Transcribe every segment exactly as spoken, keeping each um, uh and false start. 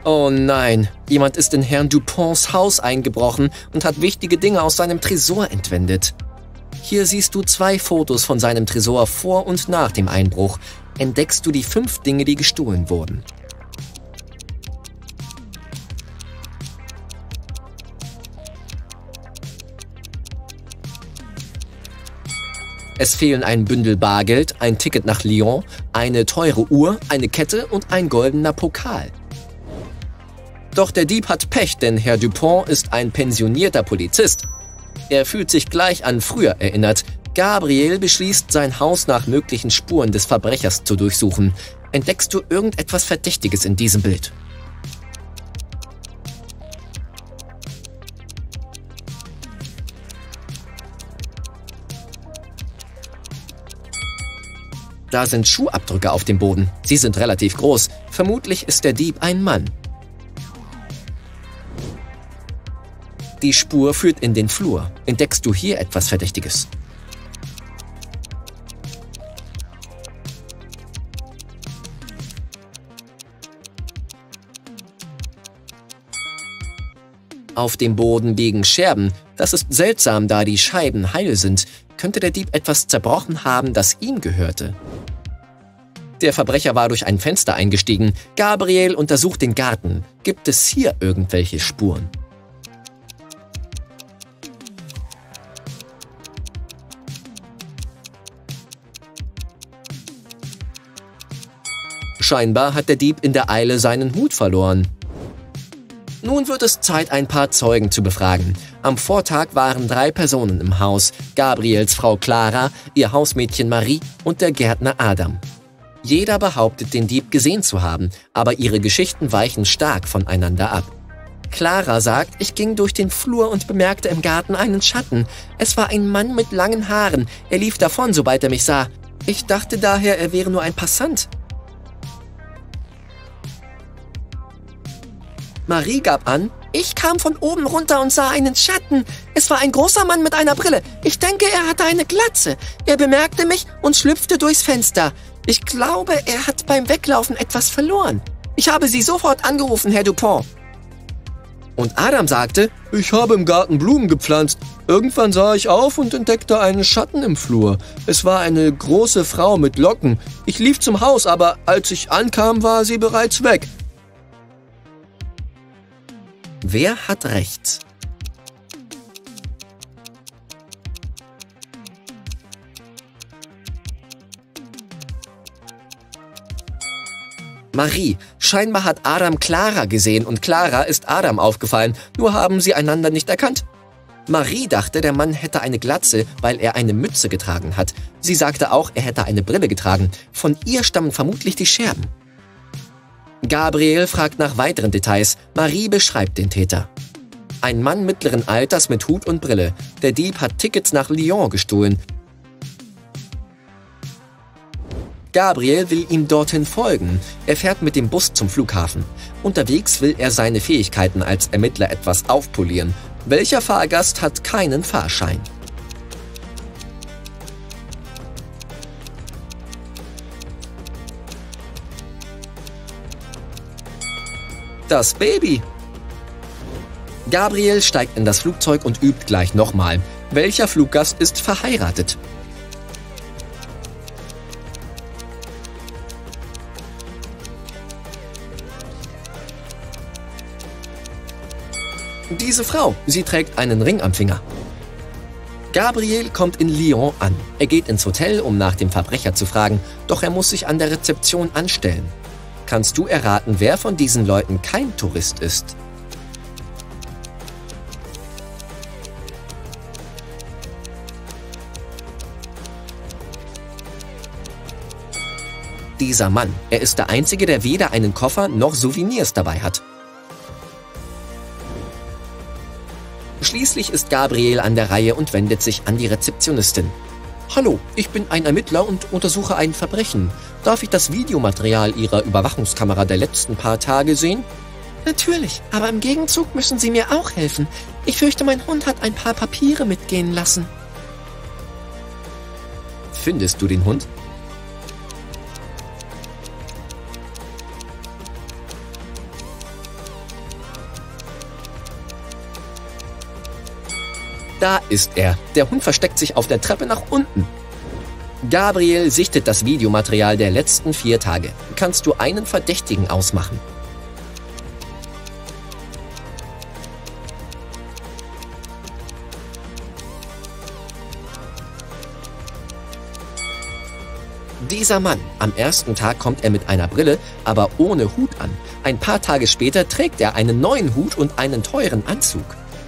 Oh nein, jemand ist in Herrn Duponts Haus eingebrochen und hat wichtige Dinge aus seinem Tresor entwendet. Hier siehst du zwei Fotos von seinem Tresor vor und nach dem Einbruch. Entdeckst du die fünf Dinge, die gestohlen wurden. Es fehlen ein Bündel Bargeld, ein Ticket nach Lyon, eine teure Uhr, eine Kette und ein goldener Pokal. Doch der Dieb hat Pech, denn Herr Dupont ist ein pensionierter Polizist. Er fühlt sich gleich an früher erinnert. Gabriel beschließt, sein Haus nach möglichen Spuren des Verbrechers zu durchsuchen. Entdeckst du irgendetwas Verdächtiges in diesem Bild? Da sind Schuhabdrücke auf dem Boden. Sie sind relativ groß. Vermutlich ist der Dieb ein Mann. Die Spur führt in den Flur. Entdeckst du hier etwas Verdächtiges? Auf dem Boden liegen Scherben. Das ist seltsam, da die Scheiben heil sind. Könnte der Dieb etwas zerbrochen haben, das ihm gehörte? Der Verbrecher war durch ein Fenster eingestiegen. Gabriel untersucht den Garten. Gibt es hier irgendwelche Spuren? Scheinbar hat der Dieb in der Eile seinen Hut verloren. Nun wird es Zeit, ein paar Zeugen zu befragen. Am Vortag waren drei Personen im Haus: Gabriels Frau Clara, ihr Hausmädchen Marie und der Gärtner Adam. Jeder behauptet, den Dieb gesehen zu haben, aber ihre Geschichten weichen stark voneinander ab. Clara sagt, ich ging durch den Flur und bemerkte im Garten einen Schatten. Es war ein Mann mit langen Haaren. Er lief davon, sobald er mich sah. Ich dachte daher, er wäre nur ein Passant. Marie gab an, ich kam von oben runter und sah einen Schatten. Es war ein großer Mann mit einer Brille. Ich denke, er hatte eine Glatze. Er bemerkte mich und schlüpfte durchs Fenster. Ich glaube, er hat beim Weglaufen etwas verloren. Ich habe Sie sofort angerufen, Herr Dupont. Und Adam sagte, ich habe im Garten Blumen gepflanzt. Irgendwann sah ich auf und entdeckte einen Schatten im Flur. Es war eine große Frau mit Locken. Ich lief zum Haus, aber als ich ankam, war sie bereits weg. Wer hat recht? Marie, scheinbar hat Adam Clara gesehen und Clara ist Adam aufgefallen, nur haben sie einander nicht erkannt. Marie dachte, der Mann hätte eine Glatze, weil er eine Mütze getragen hat. Sie sagte auch, er hätte eine Brille getragen. Von ihr stammen vermutlich die Scherben. Gabriel fragt nach weiteren Details. Marie beschreibt den Täter. Ein Mann mittleren Alters mit Hut und Brille. Der Dieb hat Tickets nach Lyon gestohlen. Gabriel will ihm dorthin folgen. Er fährt mit dem Bus zum Flughafen. Unterwegs will er seine Fähigkeiten als Ermittler etwas aufpolieren. Welcher Fahrgast hat keinen Fahrschein? Das Baby. Gabriel steigt in das Flugzeug und übt gleich nochmal. Welcher Fluggast ist verheiratet? Diese Frau. Sie trägt einen Ring am Finger. Gabriel kommt in Lyon an. Er geht ins Hotel, um nach dem Verbrecher zu fragen, doch er muss sich an der Rezeption anstellen. Kannst du erraten, wer von diesen Leuten kein Tourist ist? Dieser Mann. Er ist der Einzige, der weder einen Koffer noch Souvenirs dabei hat. Schließlich ist Gabriel an der Reihe und wendet sich an die Rezeptionistin. Hallo, ich bin ein Ermittler und untersuche ein Verbrechen. Darf ich das Videomaterial Ihrer Überwachungskamera der letzten paar Tage sehen? Natürlich, aber im Gegenzug müssen Sie mir auch helfen. Ich fürchte, mein Hund hat ein paar Papiere mitgehen lassen. Findest du den Hund? Da ist er. Der Hund versteckt sich auf der Treppe nach unten. Gabriel sichtet das Videomaterial der letzten vier Tage. Kannst du einen Verdächtigen ausmachen? Dieser Mann, am ersten Tag kommt er mit einer Brille, aber ohne Hut an. Ein paar Tage später trägt er einen neuen Hut und einen teuren Anzug.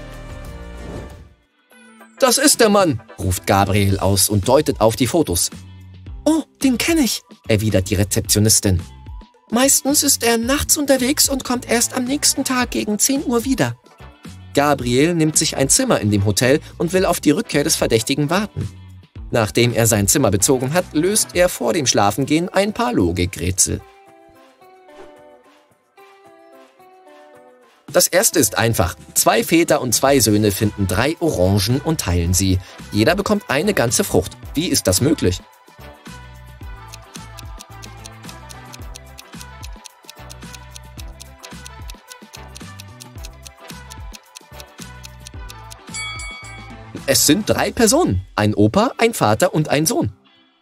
»Das ist der Mann«, ruft Gabriel aus und deutet auf die Fotos. »Oh, den kenne ich«, erwidert die Rezeptionistin. »Meistens ist er nachts unterwegs und kommt erst am nächsten Tag gegen zehn Uhr wieder.« Gabriel nimmt sich ein Zimmer in dem Hotel und will auf die Rückkehr des Verdächtigen warten. Nachdem er sein Zimmer bezogen hat, löst er vor dem Schlafengehen ein paar Logikrätsel. Das erste ist einfach. Zwei Väter und zwei Söhne finden drei Orangen und teilen sie. Jeder bekommt eine ganze Frucht. Wie ist das möglich? Es sind drei Personen. Ein Opa, ein Vater und ein Sohn.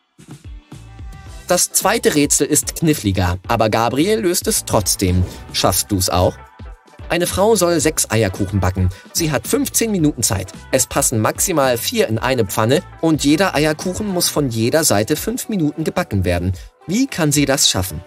Das zweite Rätsel ist kniffliger, aber Gabriel löst es trotzdem. Schaffst du's auch? Eine Frau soll sechs Eierkuchen backen. Sie hat fünfzehn Minuten Zeit. Es passen maximal vier in eine Pfanne und jeder Eierkuchen muss von jeder Seite fünf Minuten gebacken werden. Wie kann sie das schaffen?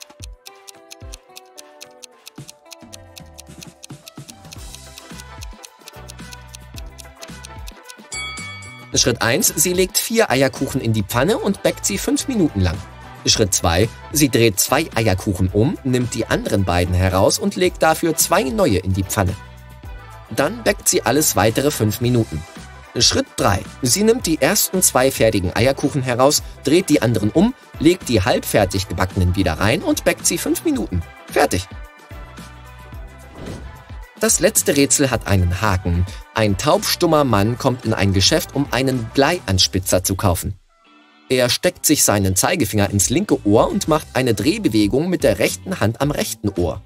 Schritt eins. Sie legt vier Eierkuchen in die Pfanne und backt sie fünf Minuten lang. Schritt zwei. Sie dreht zwei Eierkuchen um, nimmt die anderen beiden heraus und legt dafür zwei neue in die Pfanne. Dann backt sie alles weitere fünf Minuten. Schritt drei. Sie nimmt die ersten zwei fertigen Eierkuchen heraus, dreht die anderen um, legt die halbfertig gebackenen wieder rein und backt sie fünf Minuten. Fertig! Das letzte Rätsel hat einen Haken. Ein taubstummer Mann kommt in ein Geschäft, um einen Bleianspitzer zu kaufen. Er steckt sich seinen Zeigefinger ins linke Ohr und macht eine Drehbewegung mit der rechten Hand am rechten Ohr.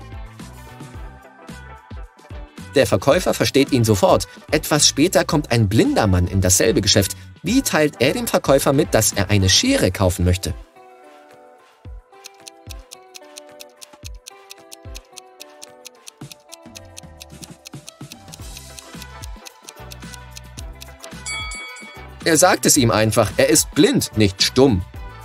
Der Verkäufer versteht ihn sofort. Etwas später kommt ein blinder Mann in dasselbe Geschäft. Wie teilt er dem Verkäufer mit, dass er eine Schere kaufen möchte? Er sagt es ihm einfach, er ist blind, nicht stumm.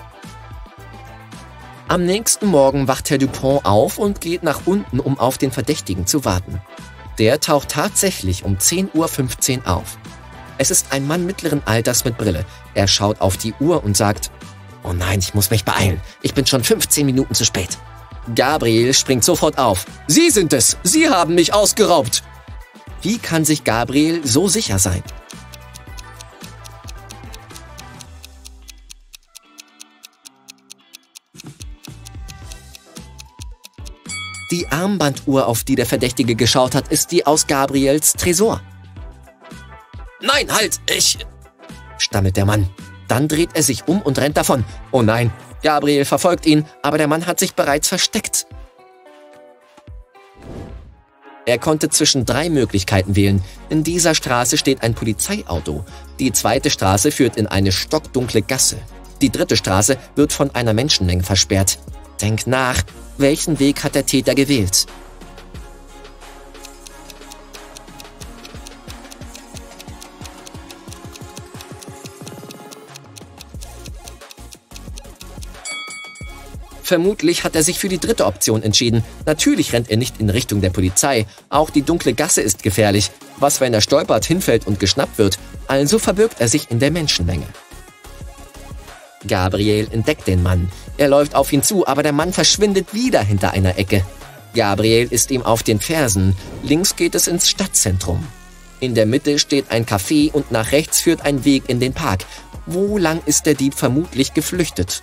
Am nächsten Morgen wacht Herr Dupont auf und geht nach unten, um auf den Verdächtigen zu warten. Der taucht tatsächlich um zehn Uhr fünfzehn auf. Es ist ein Mann mittleren Alters mit Brille. Er schaut auf die Uhr und sagt, »Oh nein, ich muss mich beeilen. Ich bin schon fünfzehn Minuten zu spät.« Gabriel springt sofort auf. »Sie sind es! Sie haben mich ausgeraubt!« Wie kann sich Gabriel so sicher sein? Die Armbanduhr, auf die der Verdächtige geschaut hat, ist die aus Gabriels Tresor. »Nein, halt, ich...« stammelt der Mann. Dann dreht er sich um und rennt davon. Oh nein, Gabriel verfolgt ihn, aber der Mann hat sich bereits versteckt. Er konnte zwischen drei Möglichkeiten wählen. In dieser Straße steht ein Polizeiauto. Die zweite Straße führt in eine stockdunkle Gasse. Die dritte Straße wird von einer Menschenmenge versperrt. Denk nach, welchen Weg hat der Täter gewählt? Vermutlich hat er sich für die dritte Option entschieden. Natürlich rennt er nicht in Richtung der Polizei. Auch die dunkle Gasse ist gefährlich. Was, wenn er stolpert, hinfällt und geschnappt wird? Also verbirgt er sich in der Menschenmenge. Gabriel entdeckt den Mann. Er läuft auf ihn zu, aber der Mann verschwindet wieder hinter einer Ecke. Gabriel ist ihm auf den Fersen. Links geht es ins Stadtzentrum. In der Mitte steht ein Café und nach rechts führt ein Weg in den Park. Wo lang ist der Dieb vermutlich geflüchtet?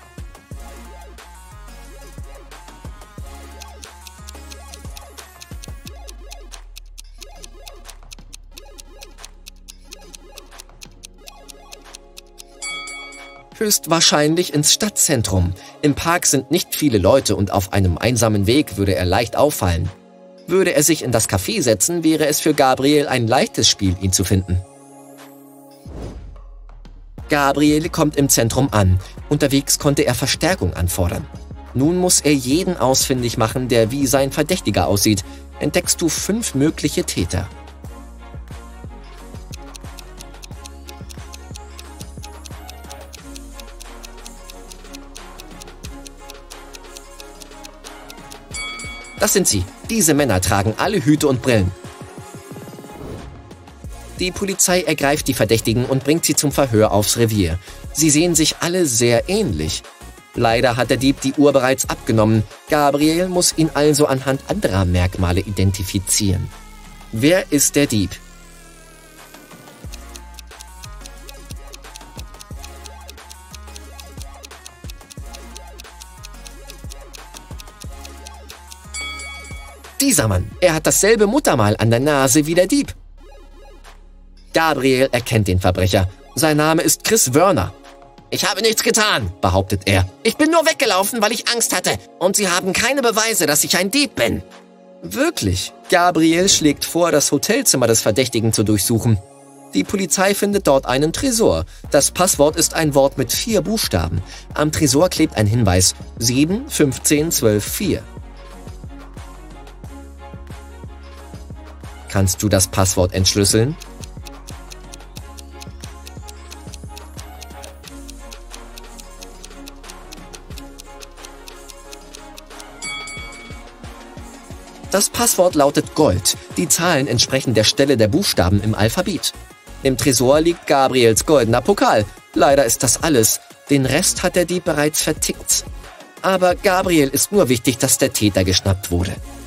Höchstwahrscheinlich ins Stadtzentrum. Im Park sind nicht viele Leute und auf einem einsamen Weg würde er leicht auffallen. Würde er sich in das Café setzen, wäre es für Gabriel ein leichtes Spiel, ihn zu finden. Gabriel kommt im Zentrum an. Unterwegs konnte er Verstärkung anfordern. Nun muss er jeden ausfindig machen, der wie sein Verdächtiger aussieht. Entdeckst du fünf mögliche Täter. Das sind sie. Diese Männer tragen alle Hüte und Brillen. Die Polizei ergreift die Verdächtigen und bringt sie zum Verhör aufs Revier. Sie sehen sich alle sehr ähnlich. Leider hat der Dieb die Uhr bereits abgenommen. Gabriel muss ihn also anhand anderer Merkmale identifizieren. Wer ist der Dieb? Dieser Mann, er hat dasselbe Muttermal an der Nase wie der Dieb. Gabriel erkennt den Verbrecher. Sein Name ist Chris Werner. Ich habe nichts getan, behauptet er. Ich bin nur weggelaufen, weil ich Angst hatte. Und Sie haben keine Beweise, dass ich ein Dieb bin. Wirklich? Gabriel schlägt vor, das Hotelzimmer des Verdächtigen zu durchsuchen. Die Polizei findet dort einen Tresor. Das Passwort ist ein Wort mit vier Buchstaben. Am Tresor klebt ein Hinweis. sieben fünfzehn zwölf vier. Kannst du das Passwort entschlüsseln? Das Passwort lautet Gold. Die Zahlen entsprechen der Stelle der Buchstaben im Alphabet. Im Tresor liegt Gabriels goldener Pokal. Leider ist das alles. Den Rest hat der Dieb bereits vertickt. Aber Gabriel ist nur wichtig, dass der Täter geschnappt wurde.